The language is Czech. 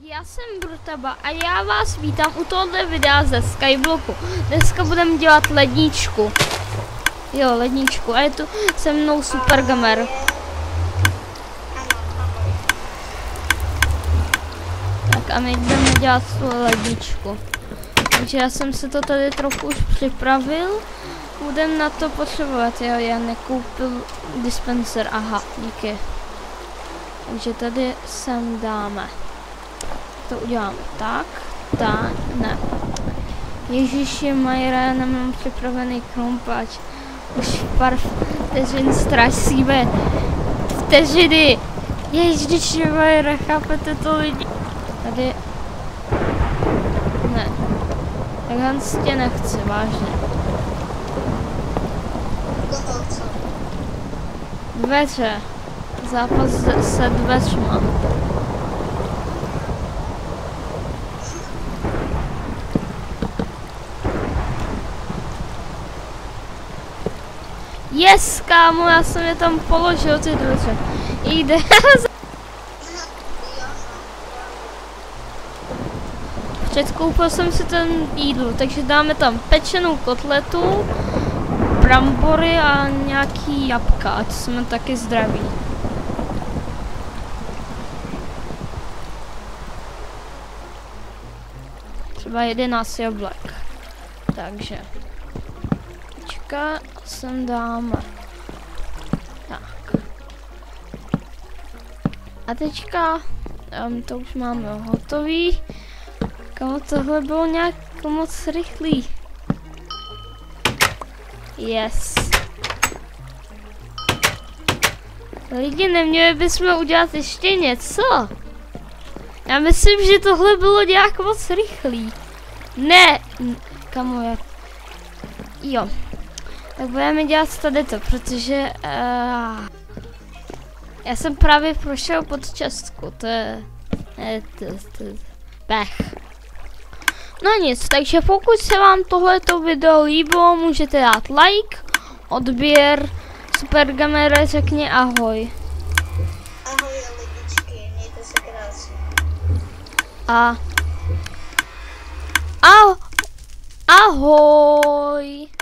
Já jsem Brutaba a já vás vítám u tohoto videa ze Skyblocku. Dneska budeme dělat ledničku. Jo, ledničku. A je tu se mnou Supergamer. Tak a my jdeme dělat tu ledničku. Takže já jsem se to tady trochu už připravil. Budeme na to potřebovat. Jo, já nekoupil dispenser. Aha, díky. Takže tady sem dáme. To uděláme tak, ne. Ježíši Majre, nemám připravený krumpáč. Už pár vteřin ztrácíme vteřiny. Ježíši Majre, chápete to lidi? Tady... Ne. Takhle tě nechci, vážně. Dveře. Zápas se dveřma. Yes, kámo, já jsem je tam položil ty dveře. Jde. Předkoupil jsem si ten jídlo, takže dáme tam pečenou kotletu, brambory a nějaký jabka, ať jsme taky zdraví. Třeba 11 jablek. Takže. Sem dáme. Tak. A teďka, to už máme hotový. Kamo, tohle bylo nějak moc rychlý. Yes. Lidi, neměli bychom udělat ještě něco? Já myslím, že tohle bylo nějak moc rychlý. Ne, kamo, jo. Tak budeme dělat tady to, protože já jsem právě prošel pod čestku, to je pech. No nic, takže pokud se vám tohleto video líbilo, můžete dát like, odběr, Supergamer řekni ahoj. Ahoj lidičky, mějte se krásně. Ahoj.